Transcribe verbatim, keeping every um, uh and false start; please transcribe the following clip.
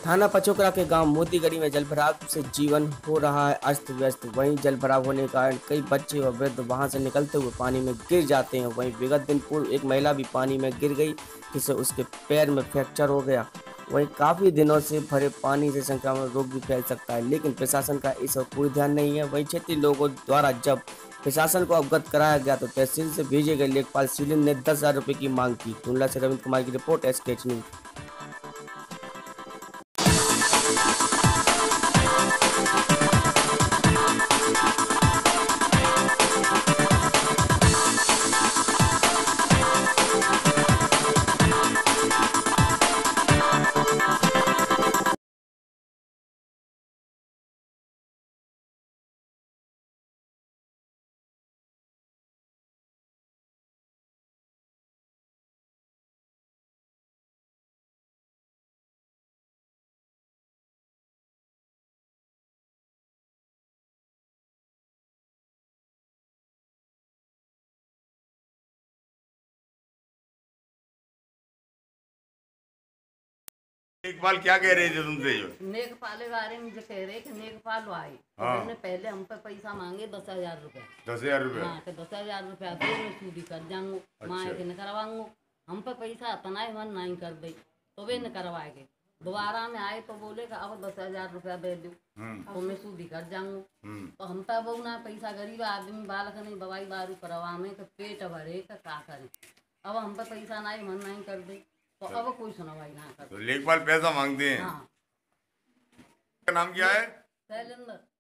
थाना पचोकरा के गांव मोतीगढ़ी में जलभराव से जीवन हो रहा है अस्त व्यस्त। वहीं जलभराव होने के कारण कई बच्चे और वृद्ध वहां से निकलते हुए पानी में गिर जाते हैं। वहीं विगत दिन पूर्व एक महिला भी पानी में गिर गई, जिससे उसके पैर में फ्रैक्चर हो गया। वहीं काफी दिनों से भरे पानी से संक्रामक रोग भी फैल सकता है, लेकिन प्रशासन का इस पर कोई ध्यान नहीं है। वहीं क्षेत्रीय लोगों द्वारा जब प्रशासन को अवगत कराया गया तो तहसील से भेजे गए लेखपाल सीलिन ने दस हजार रुपए की मांग की। टुंडला से रविंद्र कुमार की रिपोर्ट, एसकेएच न्यूज। नेकपाल क्या कह रहे थे तुमसे? जो नेकपाल के बारे में जो कह रहे कि नेकपाल आए तो हाँ। उन्होंने पहले हम पे पैसा मांगे दस हजार रुपया। दस हजार रुपया हाँ, तो दस हजार रुपया दो मैं सूदी कर जाऊंगो। अच्छा। माँ के न करवाऊंगो। हम पे पैसा इतना ही मन नहीं कर दे तो वे न करवाएंगे। दोबारा में आए तो बोले कि अब दस हजार रुपया दे दो तो मैं सूदी कर जाऊंगो। तो हम पे बहु ना पैसा, गरीब आदमी बालक नहीं दवाई दारू करवा में पेट भरे का क्या करे। अब हम पे पैसा नहीं मन नहीं कर दे तो अब कोई सुनवाई ना कर। तो लेखपाल पैसा मांगते हैं। हाँ। का नाम क्या है? शैलेंद्र।